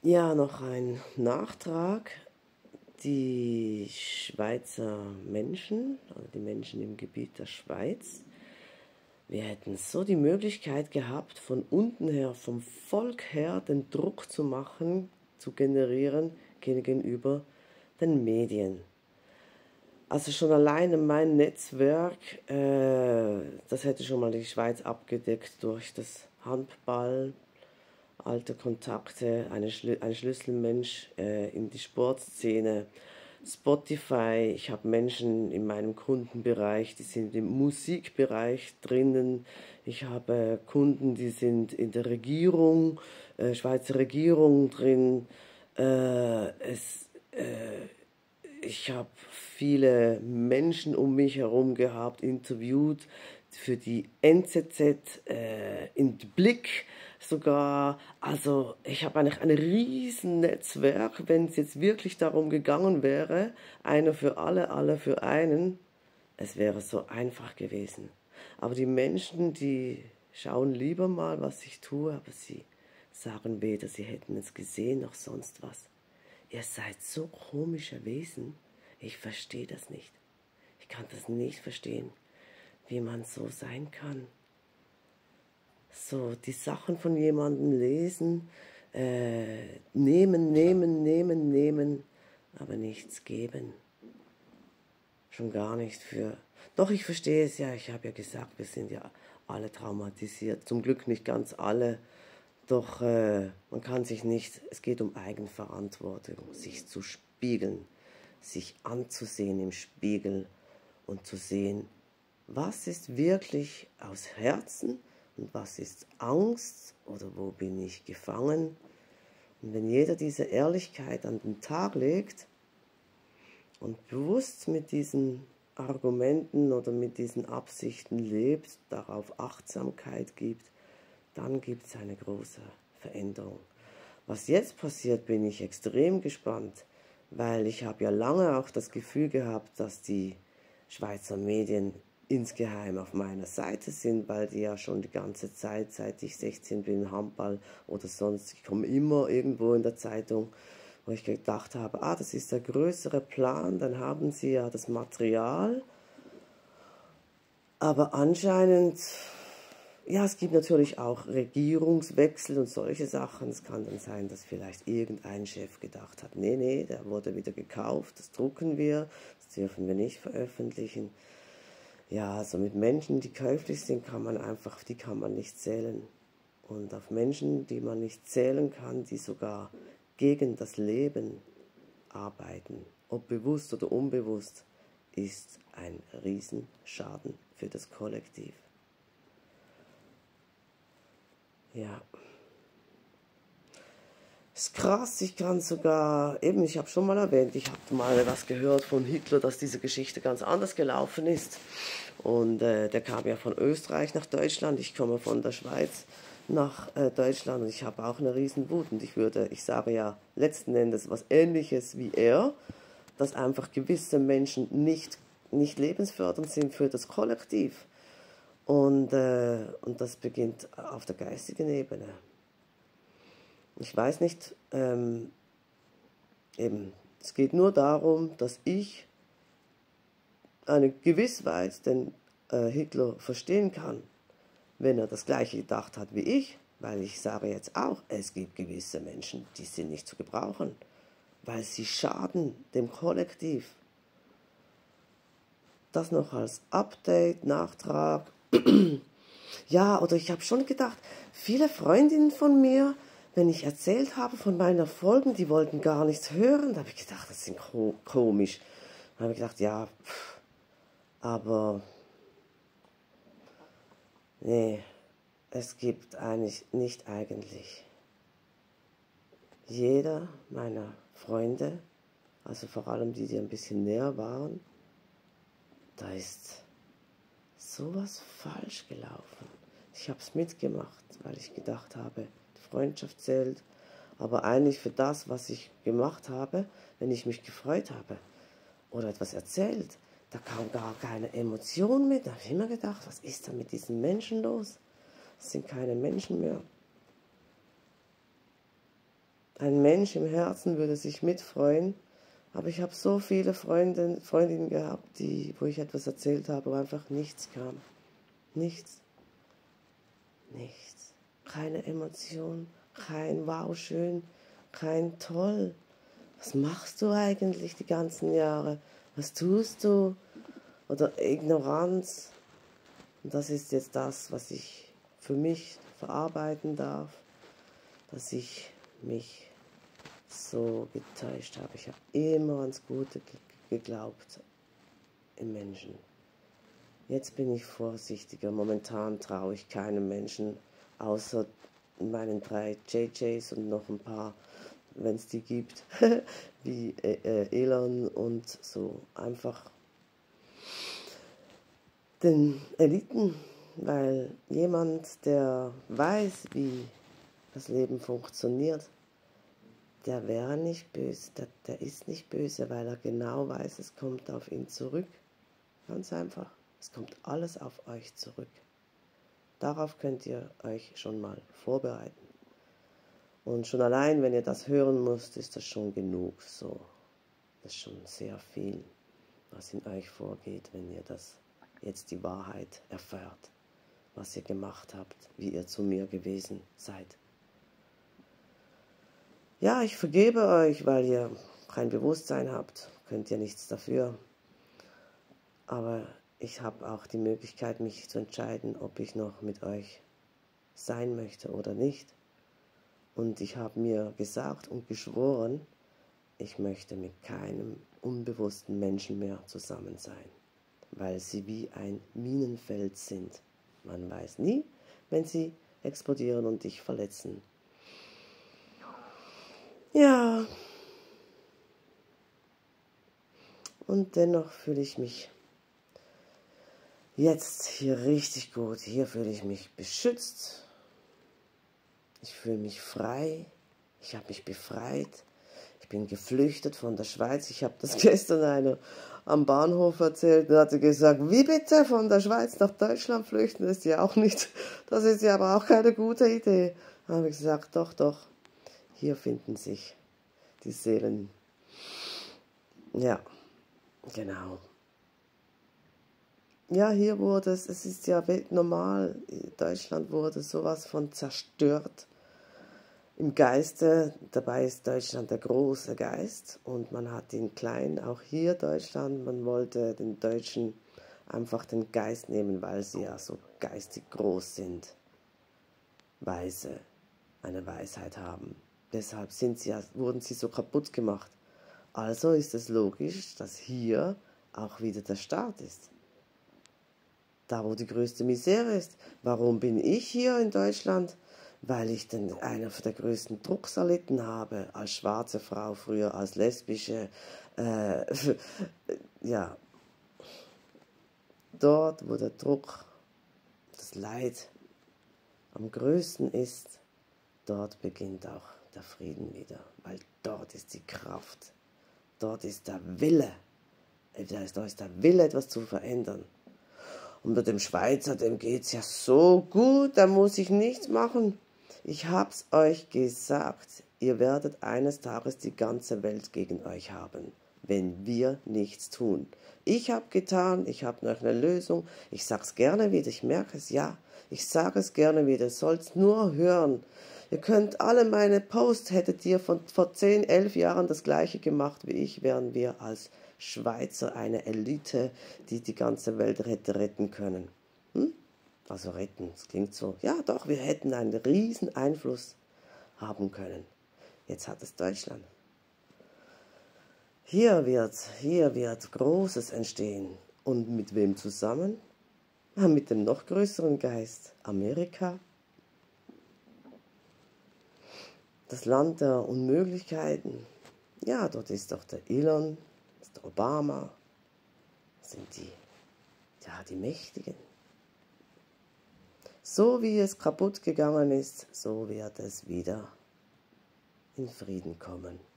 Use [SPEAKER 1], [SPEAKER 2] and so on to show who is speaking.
[SPEAKER 1] Ja, noch ein Nachtrag. Die Schweizer Menschen, also die Menschen im Gebiet der Schweiz, wir hätten so die Möglichkeit gehabt, von unten her, vom Volk her, den Druck zu machen, zu generieren gegenüber den Medien. Also schon alleine mein Netzwerk, das hätte schon mal die Schweiz abgedeckt durch das Handball, alte Kontakte, ein Schlüsselmensch in die Sportszene, Spotify. Ich habe Menschen in meinem Kundenbereich, die sind im Musikbereich drinnen. Ich habe Kunden, die sind in der Regierung, Schweizer Regierung drin. Äh, es, Ich habe viele Menschen um mich herum gehabt, interviewt für die NZZ, in Blick sogar. Also ich habe eigentlich ein riesen Netzwerk, wenn es jetzt wirklich darum gegangen wäre, einer für alle, alle für einen, es wäre so einfach gewesen. Aber die Menschen, die schauen lieber mal, was ich tue, aber sie sagen weder, sie hätten es gesehen noch sonst was. Ihr seid so komische Wesen. Ich verstehe das nicht. Ich kann das nicht verstehen, wie man so sein kann. So die Sachen von jemandem lesen, nehmen, aber nichts geben. Schon gar nicht für... Doch, ich verstehe es ja. Ich habe ja gesagt, wir sind ja alle traumatisiert. Zum Glück nicht ganz alle. Doch man kann sich nicht, es geht um Eigenverantwortung, sich zu spiegeln, sich anzusehen im Spiegel und zu sehen, was ist wirklich aus Herzen und was ist Angst oder wo bin ich gefangen. Und wenn jeder diese Ehrlichkeit an den Tag legt und bewusst mit diesen Argumenten oder mit diesen Absichten lebt, darauf Achtsamkeit gibt, dann gibt es eine große Veränderung. Was jetzt passiert, bin ich extrem gespannt, weil ich habe ja lange auch das Gefühl gehabt, dass die Schweizer Medien insgeheim auf meiner Seite sind, weil die ja schon die ganze Zeit, seit ich 16 bin, Handball oder sonst, ich komme immer irgendwo in der Zeitung, wo ich gedacht habe, das ist der größere Plan, dann haben sie ja das Material, aber anscheinend... Ja, es gibt natürlich auch Regierungswechsel und solche Sachen. Es kann dann sein, dass vielleicht irgendein Chef gedacht hat, nee, der wurde wieder gekauft, das drucken wir, das dürfen wir nicht veröffentlichen. Ja, also mit Menschen, die käuflich sind, die kann man nicht zählen. Und auf Menschen, die man nicht zählen kann, die sogar gegen das Leben arbeiten, ob bewusst oder unbewusst, ist ein Riesenschaden für das Kollektiv. Ja. Ist krass, ich kann sogar, eben, ich habe schon mal erwähnt, ich habe mal was gehört von Hitler, dass diese Geschichte ganz anders gelaufen ist. Und der kam ja von Österreich nach Deutschland, ich komme von der Schweiz nach Deutschland und ich habe auch eine riesen Wut. Und ich sage ja letzten Endes was Ähnliches wie er, dass einfach gewisse Menschen nicht lebensfördernd sind für das Kollektiv. Und das beginnt auf der geistigen Ebene. Ich weiß nicht, eben, es geht nur darum, dass ich eine Gewissheit den Hitler verstehen kann, wenn er das Gleiche gedacht hat wie ich, weil ich sage jetzt auch, es gibt gewisse Menschen, die sind nicht zu gebrauchen, weil sie schaden dem Kollektiv. Das noch als Update, Nachtrag. Ja, oder ich habe schon gedacht, viele Freundinnen von mir, wenn ich erzählt habe von meinen Erfolgen, die wollten gar nichts hören. Da habe ich gedacht, das ist komisch. Da habe ich gedacht, ja, aber nee, es gibt eigentlich nicht eigentlich. Jeder meiner Freunde, also vor allem die, die ein bisschen näher waren, da ist sowas falsch gelaufen. Ich habe es mitgemacht, weil ich gedacht habe, die Freundschaft zählt. Aber eigentlich für das, was ich gemacht habe, wenn ich mich gefreut habe oder etwas erzählt, da kam gar keine Emotion mit. Da habe ich immer gedacht, was ist da mit diesen Menschen los? Das sind keine Menschen mehr. Ein Mensch im Herzen würde sich mitfreuen, aber ich habe so viele Freundinnen gehabt, wo ich etwas erzählt habe, wo einfach nichts kam. Nichts. Nichts. Keine Emotion, kein Wow, schön, kein Toll. Was machst du eigentlich die ganzen Jahre? Was tust du? Oder Ignoranz. Und das ist jetzt das, was ich für mich verarbeiten darf, dass ich mich so getäuscht habe. Ich habe immer ans Gute geglaubt im Menschen. Jetzt bin ich vorsichtiger. Momentan traue ich keinem Menschen, außer meinen 3 JJs und noch ein paar, wenn es die gibt, wie Elon und so. Einfach den Eliten, weil jemand, der weiß, wie das Leben funktioniert, der wäre nicht böse, der ist nicht böse, weil er genau weiß, es kommt auf ihn zurück. Ganz einfach, es kommt alles auf euch zurück. Darauf könnt ihr euch schon mal vorbereiten. Und schon allein, wenn ihr das hören müsst, ist das schon genug. So, das ist schon sehr viel, was in euch vorgeht, wenn ihr das jetzt die Wahrheit erfahrt, was ihr gemacht habt, wie ihr zu mir gewesen seid. Ja, ich vergebe euch, weil ihr kein Bewusstsein habt, könnt ihr nichts dafür. Aber ich habe auch die Möglichkeit, mich zu entscheiden, ob ich noch mit euch sein möchte oder nicht. Und ich habe mir gesagt und geschworen, ich möchte mit keinem unbewussten Menschen mehr zusammen sein, weil sie wie ein Minenfeld sind. Man weiß nie, wenn sie explodieren und dich verletzen. Ja, und dennoch fühle ich mich jetzt hier richtig gut. Hier fühle ich mich beschützt. Ich fühle mich frei. Ich habe mich befreit. Ich bin geflüchtet von der Schweiz. Ich habe das gestern einer am Bahnhof erzählt und hatte gesagt, wie bitte von der Schweiz nach Deutschland flüchten? Das ist ja auch nicht, das ist ja aber auch keine gute Idee. Dann habe ich gesagt, doch, doch, hier finden sich die Seelen. Ja, genau. Ja, hier wurde es ist ja normal, Deutschland wurde sowas von zerstört. Im Geiste, dabei ist Deutschland der große Geist und man hat ihn klein, auch hier Deutschland, man wollte den Deutschen einfach den Geist nehmen, weil sie ja so geistig groß sind, weise, eine Weisheit haben. Deshalb wurden sie so kaputt gemacht. Also ist es logisch, dass hier auch wieder der Staat ist. Da, wo die größte Misere ist. Warum bin ich hier in Deutschland? Weil ich einen der größten Drucks erlitten habe, als schwarze Frau früher, als lesbische, ja, dort, wo der Druck, das Leid am größten ist, dort beginnt auch der Frieden wieder, weil dort ist die Kraft, dort ist der Wille, dort ist der Wille, etwas zu verändern. Und mit dem Schweizer, dem geht's ja so gut, da muss ich nichts machen. Ich hab's euch gesagt, ihr werdet eines Tages die ganze Welt gegen euch haben, wenn wir nichts tun. Ich habe getan, ich habe noch eine Lösung, ich sag's gerne wieder, ich merke es, ja, ich sage es gerne wieder, ihr sollt's nur hören. Ihr könnt alle meine Posts, hättet ihr vor 10, 11 Jahren das gleiche gemacht wie ich, wären wir als Schweizer eine Elite, die die ganze Welt hätte retten können. Also retten, das klingt so. Ja doch, wir hätten einen riesen Einfluss haben können. Jetzt hat es Deutschland. Hier wird Großes entstehen. Und mit wem zusammen? Ja, mit dem noch größeren Geist, Amerika. Das Land der Unmöglichkeiten. Ja, dort ist doch der Elon, ist der Obama, das sind die Mächtigen. So wie es kaputt gegangen ist, so wird es wieder in Frieden kommen.